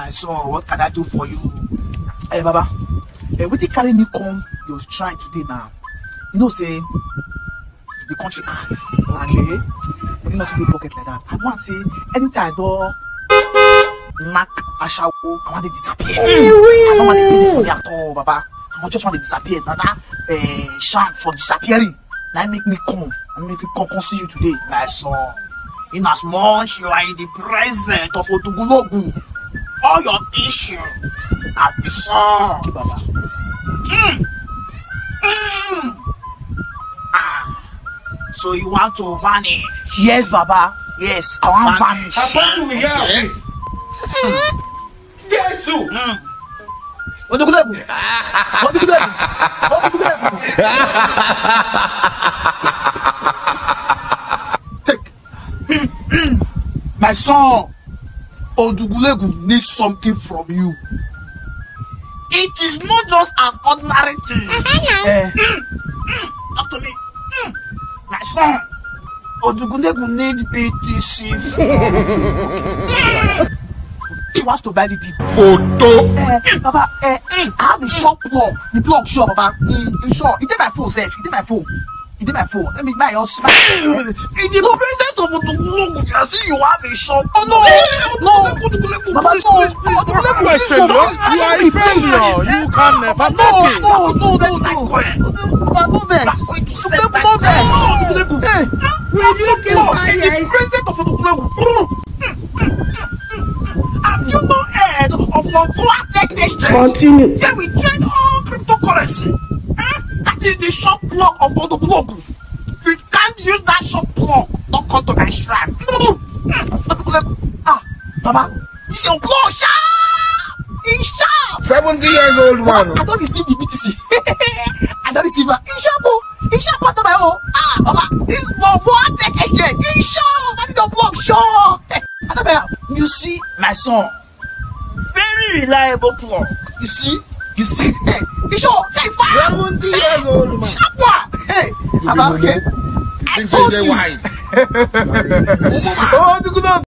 My son, what can I do for you? Hey, Baba. What you carry me come your shrine today now? You know, say the country art. Okay. But you not to the pocket like that. I want to say anytime door knock Ashawo, I want to disappear. I don't want to be for me at all, Baba. I just want to disappear. Now that shrine for disappearing. Now make me come. I make me come see you today, my son. In as much you are in the presence of Odugulogu, all your issues have been solved. Okay, Baba. So you want to vanish? Yes, Baba. Yes, I want to vanish. How do we hear this? Jesus! Odugulogu! Odugulogu! Odugulogu! My son, Odugulogu needs something from you. It is not just an ordinary thing. Talk to me. My son, Odugulogu needs BTC. He wants to buy the deep. Photo. Baba, I have a shop plug. The plug shop, Baba. Sure. It did my phone, Seth. It did my phone. It did my phone. Let me buy your smile. In the presence of Odugulogu, I see you have a shop. Oh no! No! Baba, no! Odugulogu, please, You are a failure. You can never take it. No! Baba, no vex. No vex. Hey! In the presence of Odugulogu. Have you not heard of Mongolia Tech Exchange? Continue. Here we trade all cryptocurrency. That is the shop plug of Odugulogu. If you can't use that shop plug, don't come to my shrine. Baba, this is your plug sharp! It's sharp! 70 years old man. I don't receive the BTC. I don't receive it. It's sharp, oh! It's sharp, Pastor Bayo. Baba, this is Mongolia Tech Exchange. It's sharp! That is your plug, sure! You see, my son, very reliable plug. You see, hey, you sure? Say fast. 70 years old man. Sharp one. Hey, okay. I told you. Why? Oh,